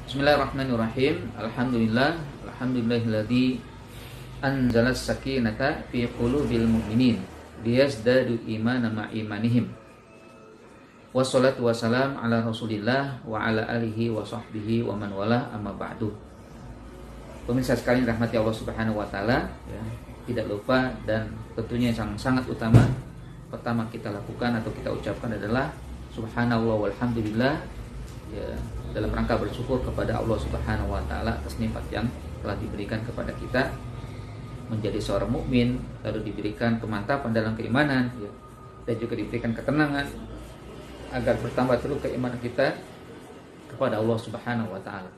Bismillahirrahmanirrahim. Alhamdulillahilladzi anzalas sakinata fi qulubil mu'minin liyazdadu imanan ma imanihim. Wassalatu wassalam ala Rasulillah wa ala alihi wa sahbihi wa man wala amma ba'du. Pemirsa sekalian rahmati Allah Subhanahu wa taala, ya, tidak lupa dan tentunya yang sangat utama pertama kita lakukan atau kita ucapkan adalah subhanallah walhamdulillah, ya, dalam rangka bersyukur kepada Allah Subhanahu wa taala atas nikmat yang telah diberikan kepada kita menjadi seorang mukmin, lalu diberikan kemantapan dalam keimanan, ya, dan juga diberikan ketenangan agar bertambah terus keimanan kita kepada Allah Subhanahu wa taala.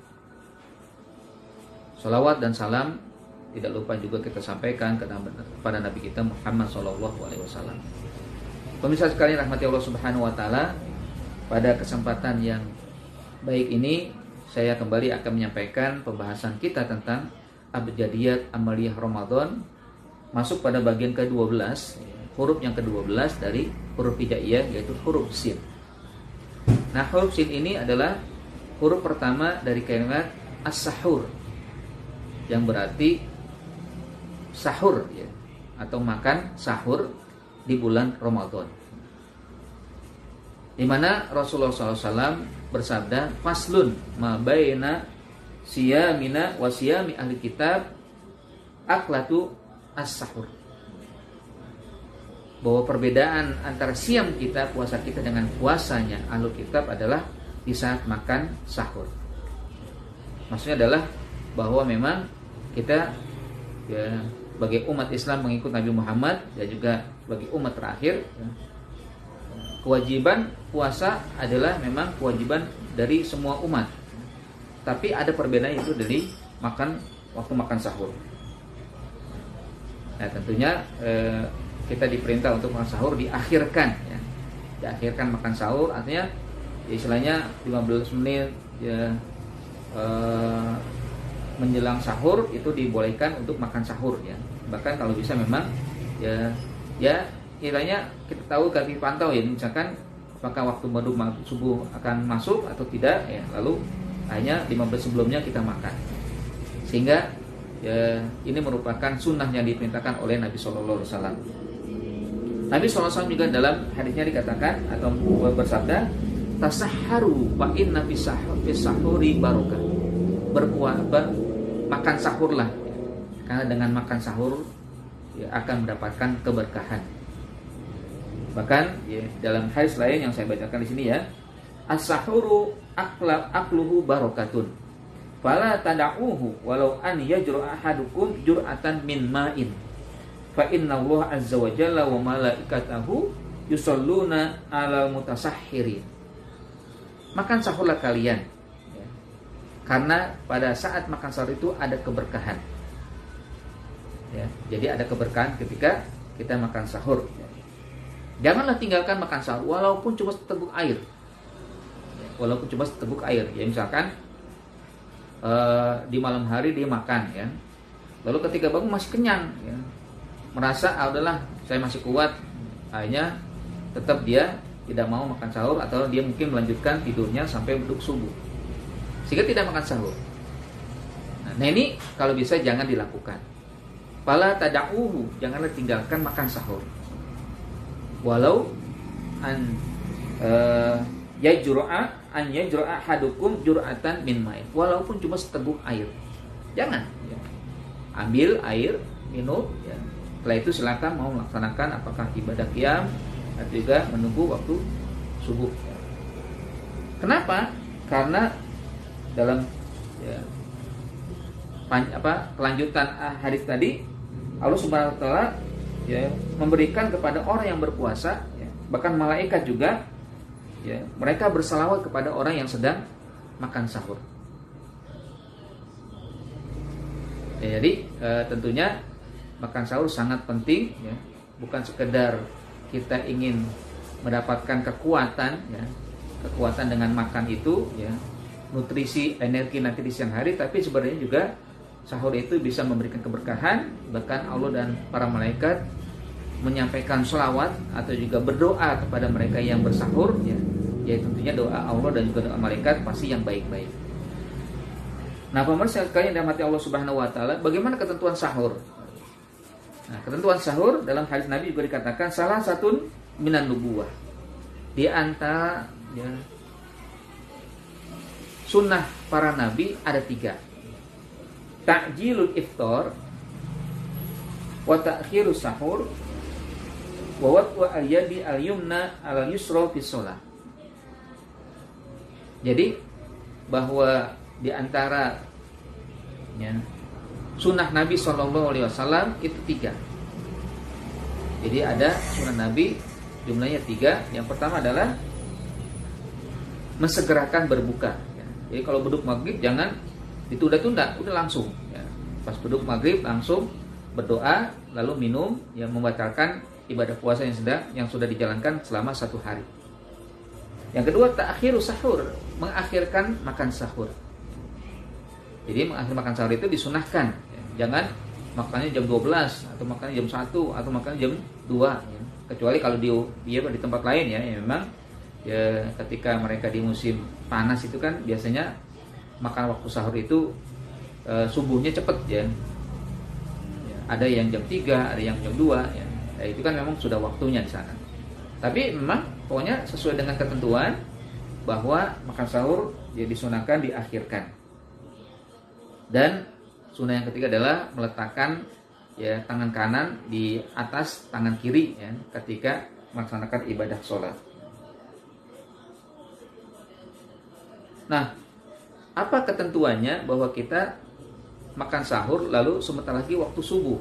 Salawat dan salam tidak lupa juga kita sampaikan kepada Nabi kita Muhammad SAW. Pemirsa sekalian rahmati Allah Subhanahu wa taala, pada kesempatan yang baik ini saya kembali akan menyampaikan pembahasan kita tentang abjadiyat amaliyah Ramadan, masuk pada bagian ke-12, huruf yang ke-12 dari huruf hijaiyah, yaitu huruf sin. Nah, huruf sin ini adalah huruf pertama dari kalimat as-sahur, yang berarti sahur, ya, atau makan sahur di bulan Ramadan, di mana Rasulullah SAW bersabda, faslun ma baina siyamina wa siyami ahli kitab aklatu as-sahur, bahwa perbedaan antara siam kita, puasa kita, dengan puasanya ahli kitab adalah di saat makan sahur. Maksudnya adalah bahwa memang kita, ya, bagi umat Islam mengikut Nabi Muhammad dan juga bagi umat terakhir, ya, kewajiban puasa adalah memang kewajiban dari semua umat. Tapi ada perbedaan itu dari waktu makan sahur. Nah, tentunya kita diperintah untuk makan sahur diakhirkan, ya. Diakhirkan makan sahur artinya istilahnya 15 menit, ya, menjelang sahur itu dibolehkan untuk makan sahur, ya. Bahkan kalau bisa memang ya istilahnya kita tahu kaki pantau, ya, misalkan apakah waktu madu subuh akan masuk atau tidak, ya, lalu hanya 15 sebelumnya kita makan, sehingga, ya, ini merupakan sunnah yang diperintahkan oleh Nabi SAW. Nabi SAW juga dalam hadisnya dikatakan atau bersabda, tasahharu fa inna fi sahuri barokah, makan sahurlah, ya, karena dengan makan sahur, ya, akan mendapatkan keberkahan. Bahkan, ya, dalam hadis lain yang saya bacakan di sini, ya, as-sahuru akluhu barokatun fala tada'uhu walau an yajra ahadukum jur'atan min ma'in fa inna Allah azza wa jalla wa malaikatahu yusalluna 'alal mutasahhirin. Makan sahurlah kalian, ya, karena pada saat makan sahur itu ada keberkahan, ya. Jadi ada keberkahan ketika kita makan sahur, ya. Janganlah tinggalkan makan sahur walaupun cuma seteguk air, ya, walaupun cuma seteguk air, ya, misalkan di malam hari dia makan, ya, lalu ketika bangun masih kenyang, ya, merasa adalah saya masih kuat, akhirnya tetap dia tidak mau makan sahur atau dia mungkin melanjutkan tidurnya sampai untuk subuh sehingga tidak makan sahur. Nah, ini kalau bisa jangan dilakukan. Fala tada'uhu, janganlah tinggalkan makan sahur walau an yajra'a hadukum jur'atan min ma'in, walaupun cuma seteguk air. Jangan, ya, ambil air, minum, ya. Setelah itu silakan mau melaksanakan apakah ibadah qiyam atau juga menunggu waktu subuh, ya. Kenapa? Karena dalam, ya, kelanjutan hadis tadi, Allah Subhanahu wa taala, ya, memberikan kepada orang yang berpuasa, ya, bahkan malaikat juga, ya, mereka bersalawat kepada orang yang sedang makan sahur. Ya, jadi tentunya makan sahur sangat penting, ya, bukan sekedar kita ingin mendapatkan kekuatan, ya, kekuatan dengan makan itu, ya, nutrisi, energi nanti di siang hari, tapi sebenarnya juga sahur itu bisa memberikan keberkahan. Bahkan Allah dan para malaikat menyampaikan sholawat atau juga berdoa kepada mereka yang bersahur, ya tentunya doa Allah dan juga doa malaikat pasti yang baik-baik. Nah, pemirsa sekalian yang dirahmati Allah Subhanahu wa taala, bagaimana ketentuan sahur? Nah, ketentuan sahur dalam hadis Nabi juga dikatakan salah satu minan nubuwah. Di antara ya, sunnah para nabi ada 3. Ta'jilul iftar, wa ta'khirus sahur, wa wad'u al-yadi al-yumna al-yusra fi shalah. Jadi bahwa di antara ya, sunnah Nabi SAW itu 3. Jadi ada sunnah Nabi jumlahnya 3. Yang pertama adalah mensegerakan berbuka. Ya. Jadi kalau beduk maghrib jangan ditunda-tunda, udah langsung. Ya. Pas beduk maghrib langsung berdoa, lalu minum, yang membatalkan ibadah puasa yang sudah dijalankan selama 1 hari. Yang kedua, ta'khirus sahur, mengakhirkan makan sahur. Jadi mengakhir makan sahur itu disunahkan. Ya. Jangan makannya jam 12 atau makannya jam 1 atau makannya jam 2 ya. Kecuali kalau dia di tempat lain ya memang ya ketika mereka di musim panas itu kan biasanya makan waktu sahur itu subuhnya cepet ya. Ya. Ada yang jam 3, ada yang jam 2 ya. Ya, itu kan memang sudah waktunya di sana. Tapi memang pokoknya sesuai dengan ketentuan bahwa makan sahur ya disunahkan diakhirkan. Dan sunnah yang ketiga adalah meletakkan ya tangan kanan di atas tangan kiri ya ketika melaksanakan ibadah sholat. Nah, apa ketentuannya bahwa kita makan sahur lalu sebentar lagi waktu subuh?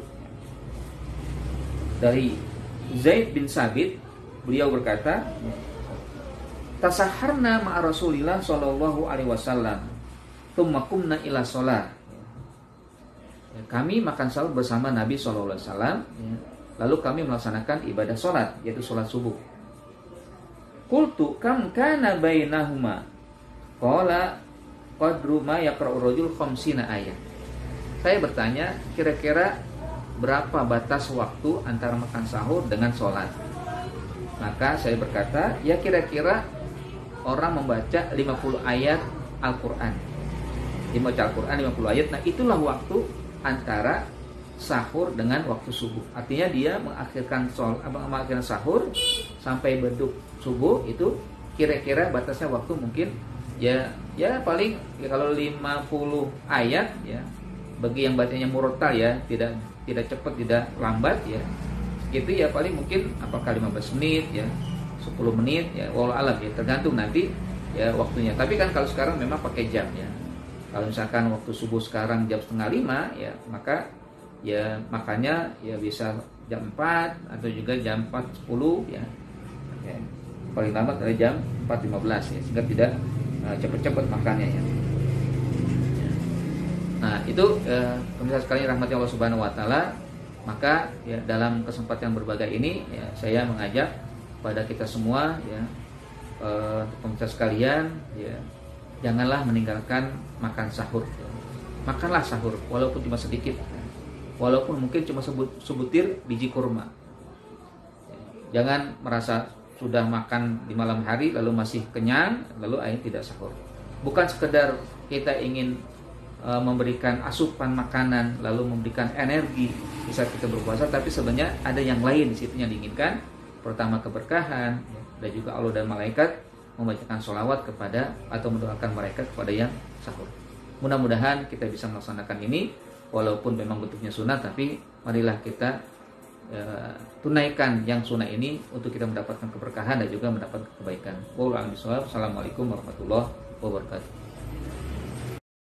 Dari Zaid bin Sabit, beliau berkata, tasaharna ma'a Rasulillah sallallahu alaihi wasallam, tsumma qumna ila shalah. Kami makan sahur bersama Nabi sallallahu alaihi wasallam, lalu kami melaksanakan ibadah salat, yaitu salat subuh. Qultu kam kana bainahuma? Qala qadru ma yaqra'u rajul 50 ayat. Saya bertanya, kira-kira berapa batas waktu antara makan sahur dengan salat? Maka saya berkata, ya kira-kira orang membaca 50 ayat Al-Qur'an. Dia membaca Al-Qur'an 50 ayat. Nah, itulah waktu antara sahur dengan waktu subuh. Artinya dia mengakhirkan sahur sampai beduk subuh itu kira-kira batasnya waktu mungkin ya paling ya kalau 50 ayat ya bagi yang bacanya murattal ya, tidak cepat tidak lambat ya. Gitu ya paling mungkin apakah 15 menit ya, 10 menit ya, wallahu alam ya, tergantung nanti ya waktunya. Tapi kan kalau sekarang memang pakai jam ya. Kalau misalkan waktu subuh sekarang jam 4:30 ya, maka ya makannya ya bisa jam 4 atau juga jam 4:10 ya. Ya. Paling lambat adalah jam 4:15 ya, sehingga tidak cepat-cepat makannya ya. Nah, itu pemirsa sekalian rahmati Allah Subhanahu wa taala, maka ya dalam kesempatan yang berbahagia ini ya saya mengajak pada kita semua ya pemirsa sekalian ya janganlah meninggalkan makan sahur. Makanlah sahur walaupun cuma sedikit, walaupun mungkin cuma sebutir biji kurma. Jangan merasa sudah makan di malam hari lalu masih kenyang lalu akhirnya tidak sahur. Bukan sekedar kita ingin memberikan asupan makanan lalu memberikan energi bisa kita berpuasa, tapi sebenarnya ada yang lain di situ yang diinginkan. Pertama keberkahan dan juga Allah dan malaikat membacakan sholawat kepada atau mendoakan mereka kepada yang sahur. Mudah-mudahan kita bisa melaksanakan ini walaupun memang bentuknya sunnah, tapi marilah kita tunaikan yang sunnah ini untuk kita mendapatkan keberkahan dan juga mendapatkan kebaikan. Assalamualaikum warahmatullahi wabarakatuh.